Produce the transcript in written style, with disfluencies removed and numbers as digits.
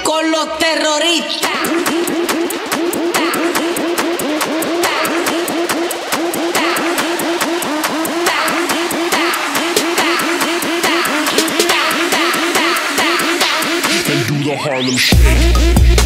con los terroristas. And do the Harlem Shake.